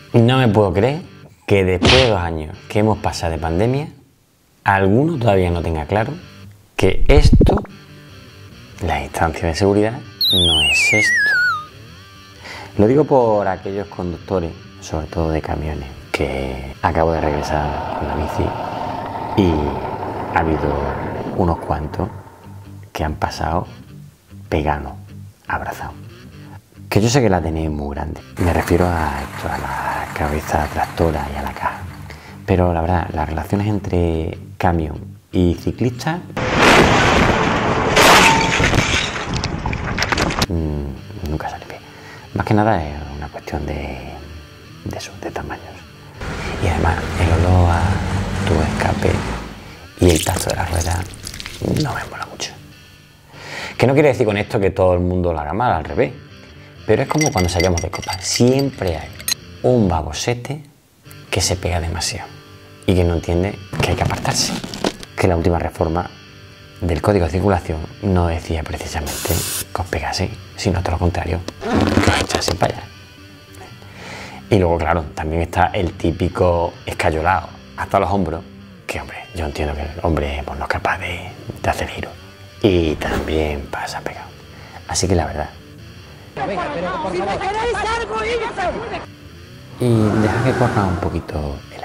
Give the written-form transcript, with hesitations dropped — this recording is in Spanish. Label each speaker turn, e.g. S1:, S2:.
S1: No me puedo creer que después de 2 años que hemos pasado de pandemia, alguno todavía no tenga claro que esto, la distancia de seguridad, no es esto. Lo digo por aquellos conductores, sobre todo de camiones, que acabo de regresar con la bici y ha habido unos cuantos que han pasado pegados, abrazados. Que yo sé que la tenéis muy grande. Me refiero a esto, a la cabeza tractora y a la caja. Pero la verdad, las relaciones entre camión y ciclista nunca sale bien. Más que nada es una cuestión de tamaños. Y además el olor a tu escape y el tacto de la rueda no me mola mucho. Que no quiere decir con esto que todo el mundo lo haga mal, al revés. Pero es como cuando salíamos de copa. Siempre hay un babosete que se pega demasiado y que no entiende que hay que apartarse. Que la última reforma del Código de Circulación no decía precisamente que os pegase, sino todo lo contrario, que os echase para allá. Y luego, claro, también está el típico escayolado hasta los hombros, que, hombre, yo entiendo que el hombre pues, no es capaz de hacer giro. Y también pasa pegado. Así que la verdad. Venga, pero por favor. Y deja que corra un poquito